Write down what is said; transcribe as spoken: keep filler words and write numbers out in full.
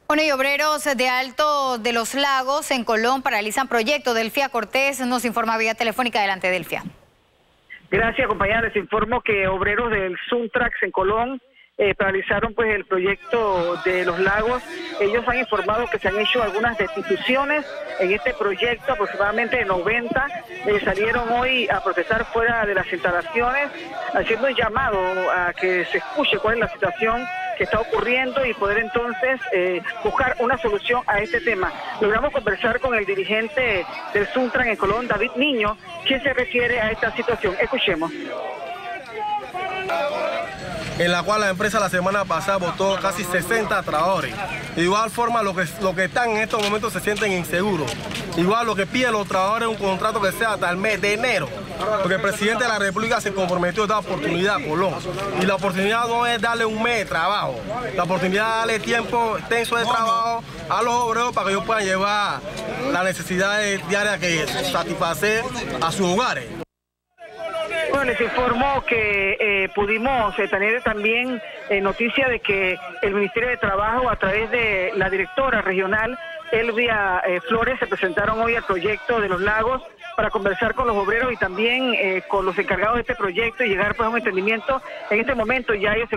Bueno, y obreros de Alto de los Lagos en Colón paralizan proyecto. Delfia Cortés nos informa vía telefónica. Adelante, Delfia. Gracias, compañera. Les informo que obreros del Suntrax en Colón eh, paralizaron pues el proyecto de los lagos. Ellos han informado que se han hecho algunas destituciones en este proyecto, aproximadamente noventa. Eh, salieron hoy a protestar fuera de las instalaciones, haciendo un llamado a que se escuche cuál es la situación que está ocurriendo y poder entonces eh, buscar una solución a este tema. Logramos conversar con el dirigente del Suntrax en Colón, David Niño, quien se refiere a esta situación. Escuchemos. En la cual la empresa la semana pasada votó casi sesenta trabajadores. De igual forma, los que, los que están en estos momentos se sienten inseguros. Igual lo que piden los trabajadores es un contrato que sea hasta el mes de enero. Porque el presidente de la República se comprometió a dar oportunidad a Colón. Y la oportunidad no es darle un mes de trabajo. La oportunidad es darle tiempo extenso de trabajo a los obreros para que ellos puedan llevar las necesidades diarias que satisfacer a sus hogares. Bueno, les informo que eh, pudimos eh, tener también eh, noticia de que el Ministerio de Trabajo, a través de la directora regional, Elvia eh, Flores, se presentaron hoy al proyecto de los lagos para conversar con los obreros y también eh, con los encargados de este proyecto y llegar pues, a un entendimiento. En este momento ya ellos se